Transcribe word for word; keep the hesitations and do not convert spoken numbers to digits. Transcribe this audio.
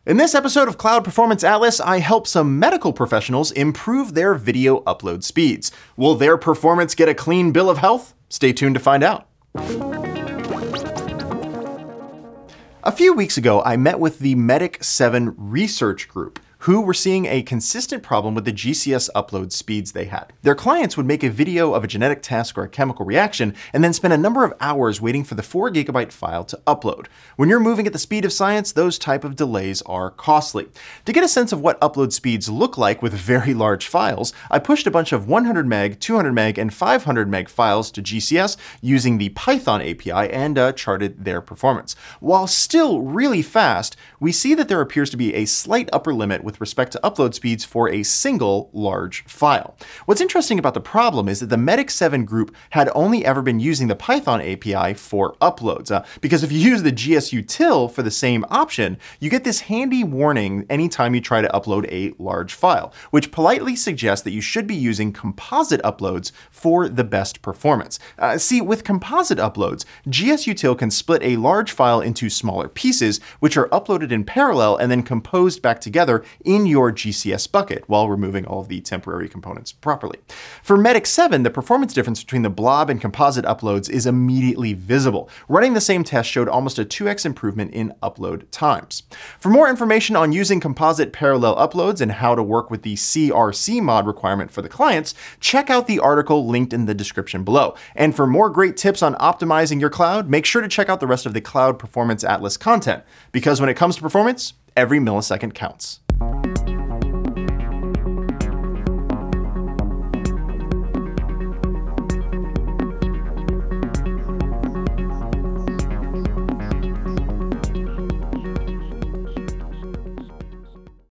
In this episode of Cloud Performance Atlas, I help some medical professionals improve their video upload speeds. Will their performance get a clean bill of health? Stay tuned to find out. A few weeks ago, I met with the Medic seven research group, who were seeing a consistent problem with the G C S upload speeds they had. Their clients would make a video of a genetic test or a chemical reaction and then spend a number of hours waiting for the four gigabyte file to upload. When you're moving at the speed of science, those type of delays are costly. To get a sense of what upload speeds look like with very large files, I pushed a bunch of one hundred meg, two hundred meg, and five hundred meg files to G C S using the Python A P I and uh, charted their performance. While still really fast, we see that there appears to be a slight upper limit with respect to upload speeds for a single large file. What's interesting about the problem is that the Medic seven group had only ever been using the Python A P I for uploads, uh, because if you use the G S util for the same option, you get this handy warning anytime you try to upload a large file, which politely suggests that you should be using composite uploads for the best performance. Uh, see, with composite uploads, G S util can split a large file into smaller pieces, which are uploaded in parallel and then composed back together in your G C S bucket while removing all of the temporary components properly. For Medic seven, the performance difference between the blob and composite uploads is immediately visible. Running the same test showed almost a two X improvement in upload times. For more information on using composite parallel uploads and how to work with the C R C mod requirement for the clients, check out the article linked in the description below. And for more great tips on optimizing your cloud, make sure to check out the rest of the Cloud Performance Atlas content, because when it comes to performance, every millisecond counts.